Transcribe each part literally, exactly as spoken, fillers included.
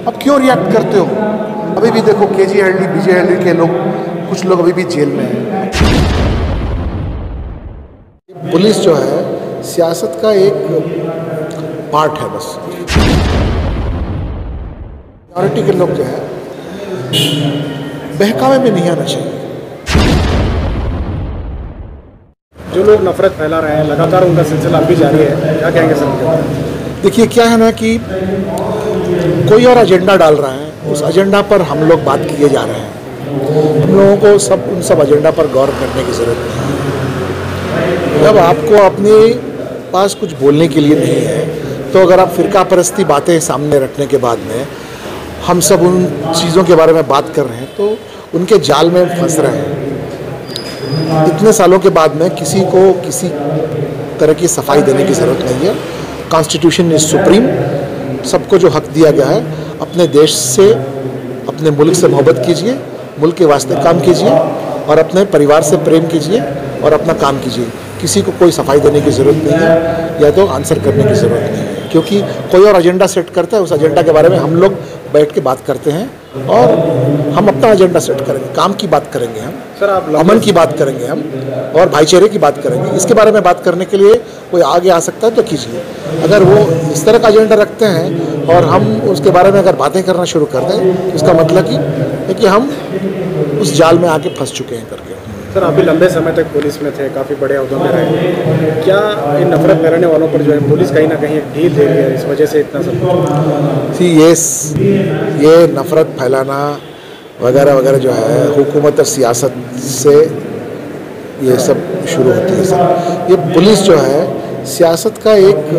अब क्यों रिएक्ट करते हो? अभी भी देखो के G L D B J L D के लोग, कुछ लोग अभी भी जेल में हैं। पुलिस जो है सियासत का एक पार्ट है बस। माइनॉरिटी के लोग जो है बहकावे में नहीं आना चाहिए। जो लोग नफरत फैला रहे हैं लगातार उनका सिलसिला अभी जारी है, क्या कहेंगे सर? देखिए क्या है ना कि कोई और एजेंडा डाल रहा है, उस एजेंडा पर हम लोग बात किए जा रहे हैं। हम लोगों को सब उन सब एजेंडा पर गौर करने की ज़रूरत नहीं है। जब आपको अपने पास कुछ बोलने के लिए नहीं है तो अगर आप फ़िरका परस्ती बातें सामने रखने के बाद में हम सब उन चीज़ों के बारे में बात कर रहे हैं तो उनके जाल में फंस रहे हैं। इतने सालों के बाद में किसी को किसी तरह की सफाई देने की ज़रूरत नहीं है। Constitution is supreme. सबको जो हक दिया गया है, अपने देश से, अपने मुल्क से मोहब्बत कीजिए, मुल्क के वास्ते काम कीजिए और अपने परिवार से प्रेम कीजिए और अपना काम कीजिए। किसी को कोई सफाई देने की ज़रूरत नहीं है या तो आंसर करने की ज़रूरत नहीं है, क्योंकि कोई और एजेंडा सेट करता है। उस एजेंडा के बारे में हम लोग बैठ के बात करते हैं और हम अपना एजेंडा सेट करेंगे। काम की बात करेंगे हम, सर आप अमन की बात करेंगे हम और भाईचारे की बात करेंगे। इसके बारे में बात करने के लिए कोई आगे आ सकता है तो कीजिए। अगर वो इस तरह का एजेंडा रखते हैं और हम उसके बारे में अगर बातें करना शुरू कर दें तो इसका मतलब कि है कि हम उस जाल में आके फंस चुके हैं करके। सर आप भी लंबे समय तक पुलिस में थे, काफ़ी बड़े अहदों में रहे, क्या इन नफरत फैलाने वालों पर जो है पुलिस कहीं ना कहीं ढील दे रही है, इस वजह से इतना सब? सी ये ये नफरत फैलाना वगैरह वगैरह जो है हुकूमत और सियासत से ये सब शुरू होती है सर। ये पुलिस जो है सियासत का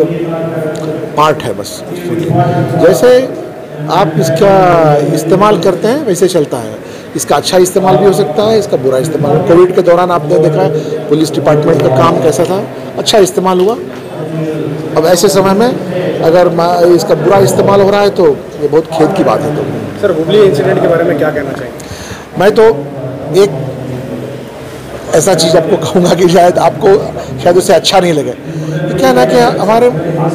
एक पार्ट है बस। जैसे आप इसका इस्तेमाल करते हैं वैसे चलता है। इसका अच्छा इस्तेमाल भी हो सकता है, इसका बुरा इस्तेमाल। कोविड के दौरान आपने देखा है पुलिस डिपार्टमेंट का काम कैसा था, अच्छा इस्तेमाल हुआ। अब ऐसे समय में अगर इसका बुरा इस्तेमाल हो रहा है तो ये बहुत खेद की बात है। तो सर हुबली इंसिडेंट के बारे में क्या कहना चाहिए? मैं तो एक ऐसा चीज़ आपको कहूँगा कि शायद आपको शायद उससे अच्छा नहीं लगे। क्या ना कि हमारे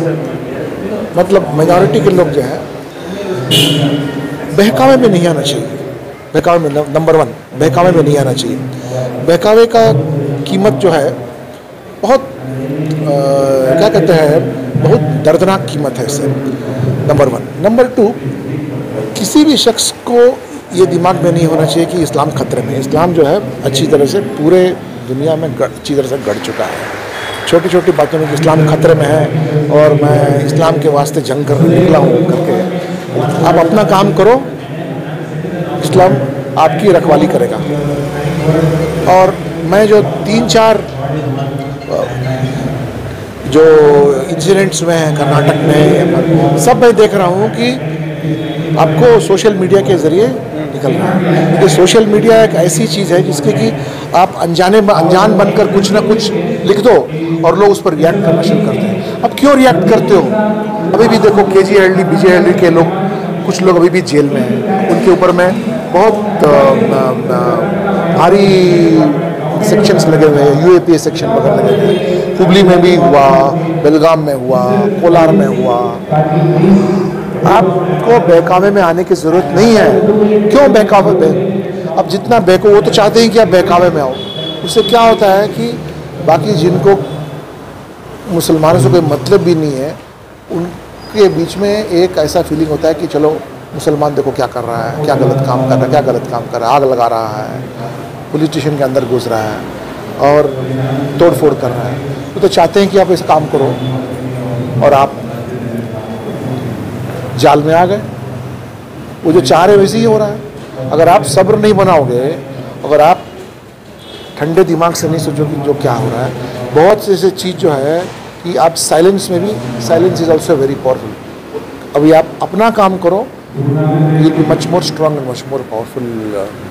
मतलब माइनॉरिटी के लोग जो है बहकावे में नहीं आना चाहिए। बहकावे में नंबर वन बहकावे में नहीं आना चाहिए। बहकावे का कीमत जो है बहुत आ, क्या कहते हैं बहुत दर्दनाक कीमत है इससे, नंबर वन। नंबर टू, किसी भी शख्स को ये दिमाग में नहीं होना चाहिए कि इस्लाम खतरे में। इस्लाम जो है अच्छी तरह से पूरे दुनिया में अच्छी तरह से गढ़ चुका है। छोटी छोटी बातों में कि इस्लाम खतरे में है और मैं इस्लाम के वास्ते जंग करने निकला हूँ करके, आप अपना काम करो, इस्लाम आपकी रखवाली करेगा। और मैं जो तीन चार जो इंसिडेंट्स हुए हैं कर्नाटक में, सब मैं देख रहा हूँ कि आपको सोशल मीडिया के ज़रिए निकल रहा है। ये सोशल मीडिया एक ऐसी चीज़ है जिसके कि आप अनजाने अनजान बनकर कुछ ना कुछ लिख दो और लोग उस पर रिएक्ट करना शुरू करते हैं। अब क्यों रिएक्ट करते हो? अभी भी देखो के G L D B J L D के लोग, कुछ लोग अभी भी जेल में हैं। उनके ऊपर में बहुत भारी सेक्शंस लगे हुए हैं, U A P A section वगैरह लगे हुए हैं। हुबली में भी हुआ, बेलगाम में हुआ, कोलार में हुआ। आपको बहकावे में आने की ज़रूरत नहीं है। क्यों बहकावे में? अब जितना बहको, वो तो चाहते हैं कि आप बहकावे में आओ। उससे क्या होता है कि बाकी जिनको मुसलमानों से कोई मतलब भी नहीं है, उनके बीच में एक ऐसा फीलिंग होता है कि चलो मुसलमान देखो क्या कर रहा है, क्या गलत काम कर रहा है, क्या गलत काम कर रहा है, आग लगा रहा है, पुलिस स्टेशन के अंदर घुस रहा है और तोड़ फोड़ कर रहा है। वो तो चाहते हैं कि आप ऐसा काम करो और आप जाल में आ गए। वो जो चाह रहे वैसे ही हो रहा है। अगर आप सब्र नहीं बनाओगे, अगर आप ठंडे दिमाग से नहीं सोचोगे जो क्या हो रहा है, बहुत से ऐसे चीज़ जो है कि आप साइलेंस में भी, silence is also very powerful. अभी आप अपना काम करो, you will be much more strong and much more powerful